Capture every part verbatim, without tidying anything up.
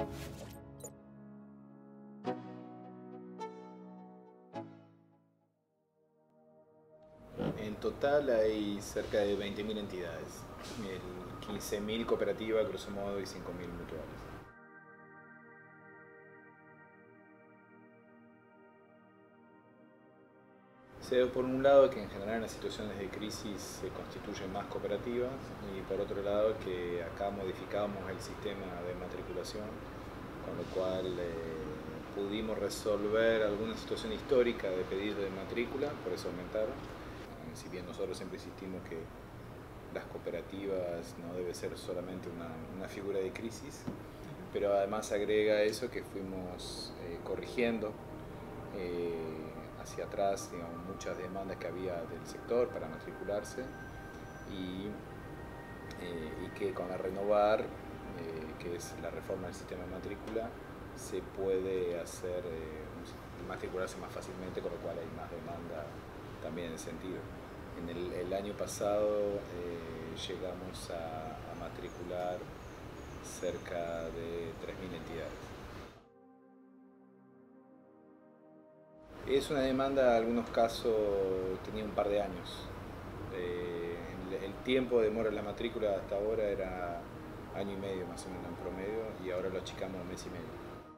En total hay cerca de veinte mil entidades, quince mil cooperativas, grosso modo, y cinco mil mutuales. Se ve por un lado que en general en las situaciones de crisis se constituyen más cooperativas y por otro lado que acá modificamos el sistema de matriculación, con lo cual eh, pudimos resolver alguna situación histórica de pedido de matrícula, por eso aumentaron. Si bien nosotros siempre insistimos que las cooperativas no debe ser solamente una, una figura de crisis, pero además agrega eso que fuimos eh, corrigiendo eh, hacia atrás, digamos, muchas demandas que había del sector para matricularse y, eh, y que con la renovar, eh, que es la reforma del sistema de matrícula, se puede hacer eh, matricularse más fácilmente, con lo cual hay más demanda también en ese sentido. En el, el año pasado eh, llegamos a, a matricular cerca de tres mil entidades. Es una demanda, en algunos casos tenía un par de años. Eh, el, el tiempo de demora en la matrícula hasta ahora era año y medio más o menos en promedio y ahora lo achicamos a mes y medio.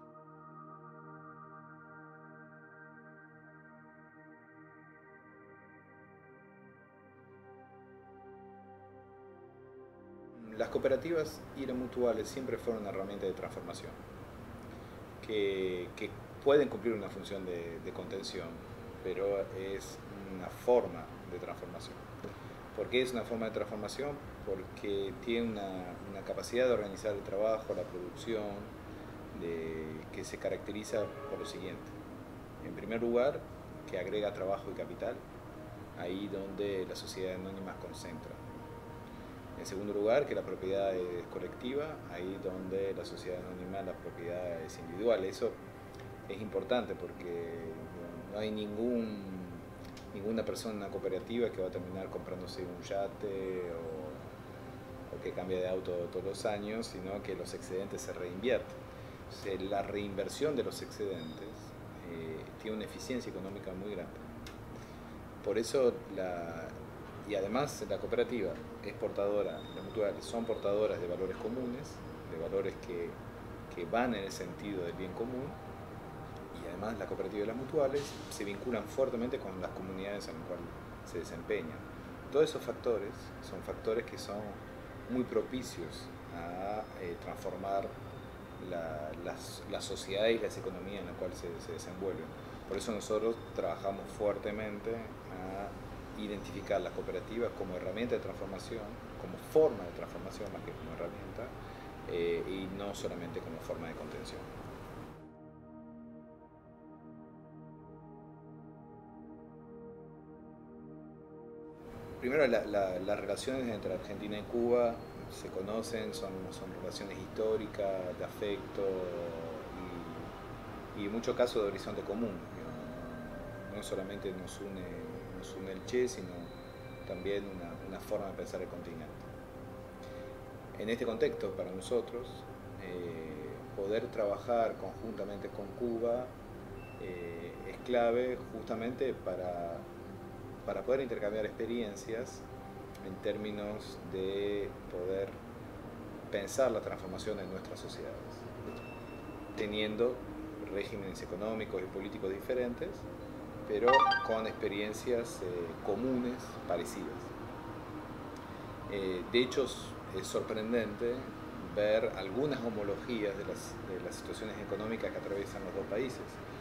Las cooperativas y las mutuales siempre fueron una herramienta de transformación, que, que pueden cumplir una función de, de contención, pero es una forma de transformación. ¿Por qué es una forma de transformación? Porque tiene una, una capacidad de organizar el trabajo, la producción, de, que se caracteriza por lo siguiente. En primer lugar, que agrega trabajo y capital, ahí donde la sociedad anónima concentra. En segundo lugar, que la propiedad es colectiva, ahí donde la sociedad anónima la propiedad es individual. Eso es importante porque no hay ningún, ninguna persona en una cooperativa que va a terminar comprándose un yate o, o que cambie de auto todos los años, sino que los excedentes se reinvierten. Entonces, la reinversión de los excedentes eh, tiene una eficiencia económica muy grande. Por eso la... Y además la cooperativa es portadora, las mutuales son portadoras de valores comunes, de valores que, que van en el sentido del bien común, y además la cooperativa y las mutuales se vinculan fuertemente con las comunidades en las cuales se desempeñan. Todos esos factores son factores que son muy propicios a eh, transformar la, las, las sociedades y las economías en las cuales se, se desenvuelven. Por eso nosotros trabajamos fuertemente a identificar las cooperativas como herramienta de transformación, como forma de transformación más que como herramienta, eh, y no solamente como forma de contención. Primero, la, la, las relaciones entre Argentina y Cuba se conocen, son, son relaciones históricas, de afecto y, y en muchos casos de horizonte común. No, no solamente nos une, nos une el Che, sino también una, una forma de pensar el continente. En este contexto, para nosotros, eh, poder trabajar conjuntamente con Cuba eh, es clave justamente para, para poder intercambiar experiencias en términos de poder pensar la transformación de nuestras sociedades, teniendo regímenes económicos y políticos diferentes, pero con experiencias eh, comunes, parecidas. Eh, de hecho, es sorprendente ver algunas homologías de las, de las situaciones económicas que atraviesan los dos países.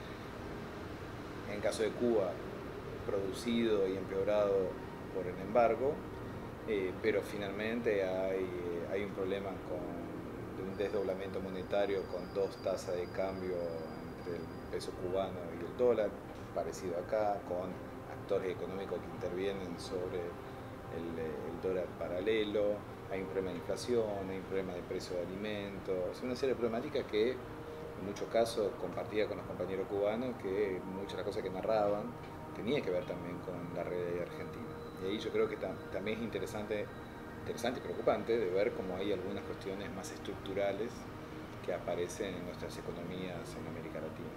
En el caso de Cuba, producido y empeorado por el embargo, eh, pero finalmente hay, hay un problema con, de un desdoblamiento monetario con dos tasas de cambio entre el peso cubano y el dólar, parecido acá, con actores económicos que intervienen sobre el, el dólar paralelo, hay un problema de inflación, hay un problema de precio de alimentos, una serie de problemáticas que en muchos casos compartía con los compañeros cubanos, que muchas de las cosas que narraban tenía que ver también con la realidad argentina. Y ahí yo creo que tam también es interesante, interesante y preocupante de ver cómo hay algunas cuestiones más estructurales que aparecen en nuestras economías en América Latina.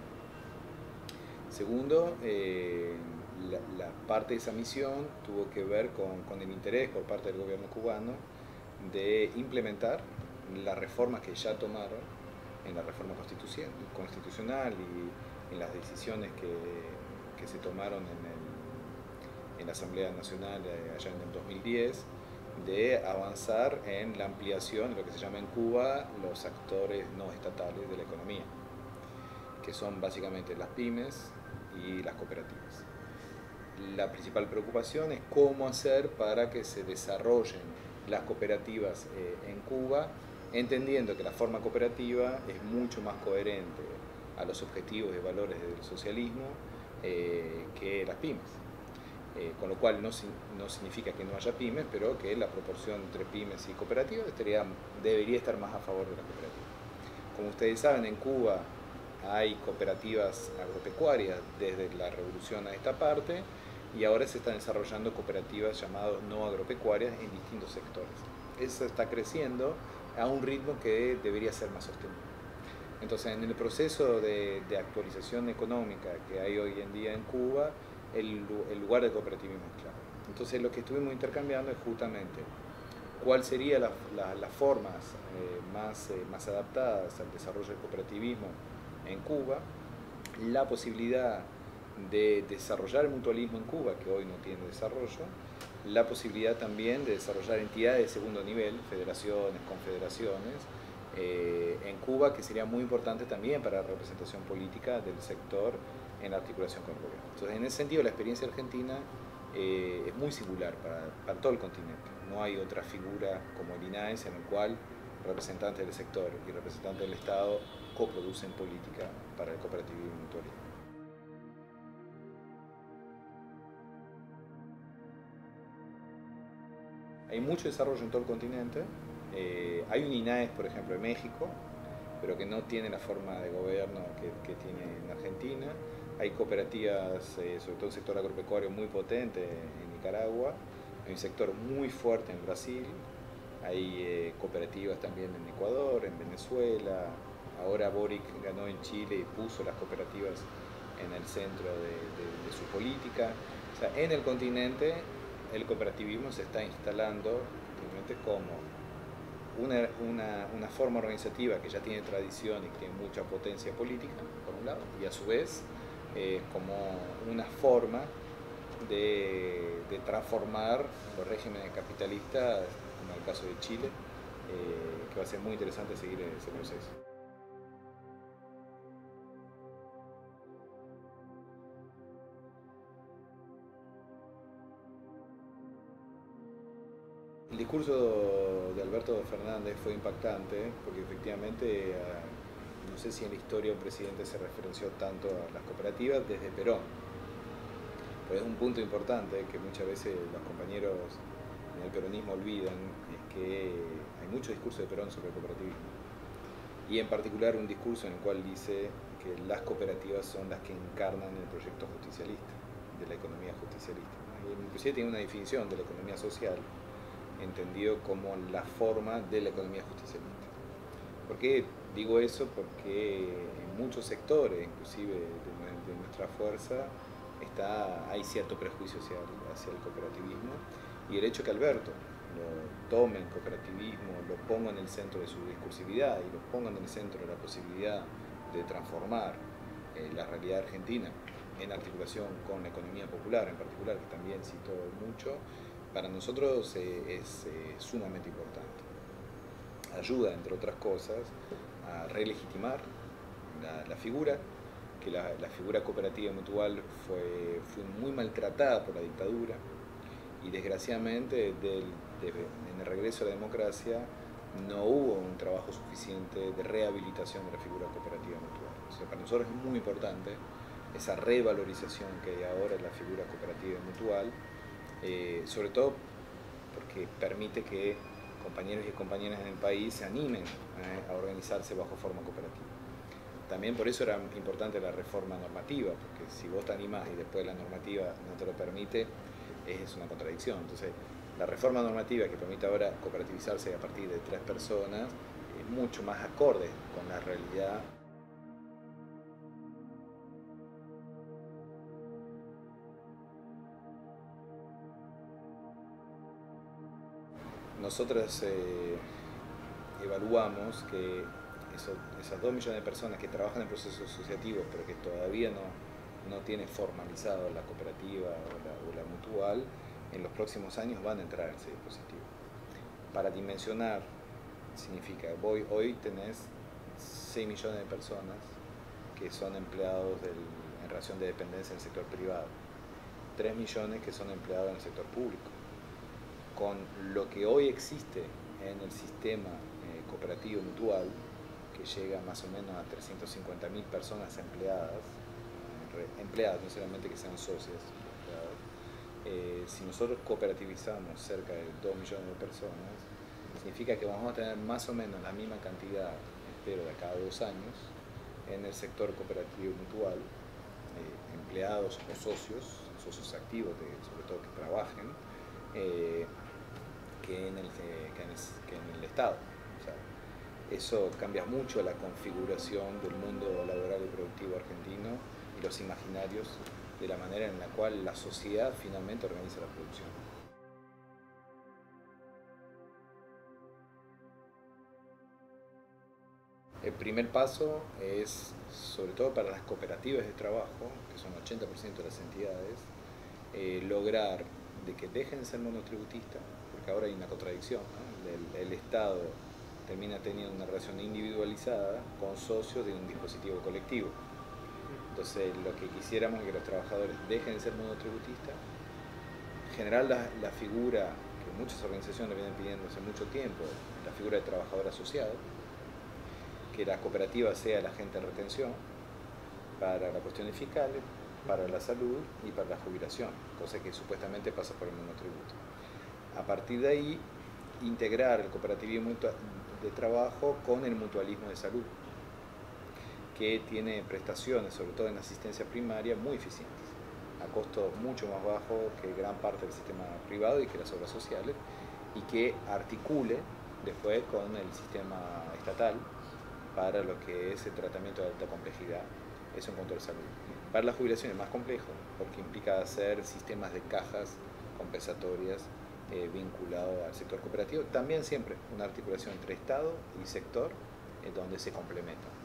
Segundo, eh, la, la parte de esa misión tuvo que ver con, con el interés por parte del gobierno cubano de implementar las reformas que ya tomaron en la reforma constitucional y en las decisiones que, que se tomaron en, el, en la Asamblea Nacional allá en el dos mil diez, de avanzar en la ampliación de lo que se llama en Cuba los actores no estatales de la economía, que son básicamente las pymes y las cooperativas. La principal preocupación es cómo hacer para que se desarrollen las cooperativas eh, en Cuba, entendiendo que la forma cooperativa es mucho más coherente a los objetivos y valores del socialismo eh, que las pymes. Eh, con lo cual no, no significa que no haya pymes, pero que la proporción entre pymes y cooperativas estaría, debería estar más a favor de la cooperativa. Como ustedes saben, en Cuba hay cooperativas agropecuarias desde la revolución a esta parte, y ahora se están desarrollando cooperativas llamadas no agropecuarias en distintos sectores. Eso está creciendo a un ritmo que debería ser más sostenible. Entonces, en el proceso de, de actualización económica que hay hoy en día en Cuba, el, el lugar del cooperativismo es clave. Entonces, lo que estuvimos intercambiando es justamente cuáles serían las la, la formas eh, más, eh, más adaptadas al desarrollo del cooperativismo en Cuba, la posibilidad de desarrollar el mutualismo en Cuba, que hoy no tiene desarrollo, la posibilidad también de desarrollar entidades de segundo nivel, federaciones, confederaciones, eh, en Cuba, que sería muy importante también para la representación política del sector en la articulación con el gobierno. Entonces, en ese sentido, la experiencia argentina eh, es muy singular para, para todo el continente. No hay otra figura como el INAES en el cual representantes del sector y representantes del Estado coproducen política para el cooperativismo y mutualismo. Hay mucho desarrollo en todo el continente. Eh, hay un INAES, por ejemplo, en México, pero que no tiene la forma de gobierno que, que tiene en Argentina. Hay cooperativas, eh, sobre todo el sector agropecuario, muy potente en Nicaragua. Hay un sector muy fuerte en Brasil. Hay eh, cooperativas también en Ecuador, en Venezuela. Ahora Boric ganó en Chile y puso las cooperativas en el centro de, de, de su política. O sea, en el continente el cooperativismo se está instalando como una, una, una forma organizativa que ya tiene tradición y que tiene mucha potencia política, por un lado, y a su vez eh, como una forma de, de transformar los regímenes capitalistas, como en el caso de Chile, eh, que va a ser muy interesante seguir ese proceso. El discurso de Alberto Fernández fue impactante porque efectivamente, no sé si en la historia un presidente se referenció tanto a las cooperativas desde Perón. Pero es un punto importante que muchas veces los compañeros en el peronismo olvidan, es que hay mucho discurso de Perón sobre el cooperativismo. Y en particular un discurso en el cual dice que las cooperativas son las que encarnan el proyecto justicialista, de la economía justicialista. Y inclusive tiene una definición de la economía social, entendido como la forma de la economía justicialista. ¿Por qué digo eso? Porque en muchos sectores, inclusive de, de nuestra fuerza, está, hay cierto prejuicio hacia el, hacia el cooperativismo, y el hecho que Alberto lo tome el cooperativismo, lo ponga en el centro de su discursividad y lo ponga en el centro de la posibilidad de transformar eh, la realidad argentina en articulación con la economía popular en particular, que también citó mucho, para nosotros eh, es eh, sumamente importante. Ayuda, entre otras cosas, a relegitimar la, la figura, que la, la figura cooperativa mutual fue, fue muy maltratada por la dictadura, y desgraciadamente del, de, en el regreso a la democracia no hubo un trabajo suficiente de rehabilitación de la figura cooperativa mutual. O sea, para nosotros es muy importante esa revalorización que hay ahora en la figura cooperativa mutual, eh, sobre todo porque permite que compañeros y compañeras en el país se animen eh, a organizarse bajo forma cooperativa. También por eso era importante la reforma normativa, porque si vos te animás y después la normativa no te lo permite, es una contradicción. Entonces, la reforma normativa que permite ahora cooperativizarse a partir de tres personas, eh, mucho más acorde con la realidad. Nosotros eh, evaluamos que eso, esas dos millones de personas que trabajan en procesos asociativos pero que todavía no, no tienen formalizado la cooperativa o la, o la mutual, en los próximos años van a entrar en ese dispositivo. Para dimensionar, significa, voy, hoy tenés seis millones de personas que son empleados del, en relación de dependencia en el sector privado, tres millones que son empleados en el sector público. Con lo que hoy existe en el sistema eh, cooperativo mutual, que llega más o menos a trescientas cincuenta mil personas empleadas, eh, empleadas, no solamente que sean socias, empleadas, eh, si nosotros cooperativizamos cerca de dos millones de personas, significa que vamos a tener más o menos la misma cantidad, espero, de cada dos años, en el sector cooperativo mutual, eh, empleados o socios, socios activos, de, sobre todo que trabajen, eh, que, en el, eh, que, en el, que en el Estado. O sea, eso cambia mucho la configuración del mundo laboral y productivo argentino y los imaginarios de la manera en la cual la sociedad finalmente organiza la producción. El primer paso es, sobre todo para las cooperativas de trabajo, que son el ochenta por ciento de las entidades, eh, lograr de que dejen de ser monotributistas, porque ahora hay una contradicción, ¿no? el, el Estado termina teniendo una relación individualizada con socios de un dispositivo colectivo. Entonces, lo que quisiéramos es que los trabajadores dejen de ser monotributistas, generar la, la figura que muchas organizaciones vienen pidiendo hace mucho tiempo, la figura de trabajador asociado, que la cooperativa sea el agente de retención para las cuestiones fiscales, para la salud y para la jubilación, cosa que supuestamente pasa por el monotributo. A partir de ahí, integrar el cooperativismo de trabajo con el mutualismo de salud, que tiene prestaciones, sobre todo en asistencia primaria, muy eficientes, a costo mucho más bajo que gran parte del sistema privado y que las obras sociales, y que articule después con el sistema estatal para lo que es el tratamiento de alta complejidad. Eso en cuanto a la salud. Para la jubilación es más complejo, porque implica hacer sistemas de cajas compensatorias eh, vinculados al sector cooperativo. También siempre una articulación entre Estado y sector, eh, donde se complementan.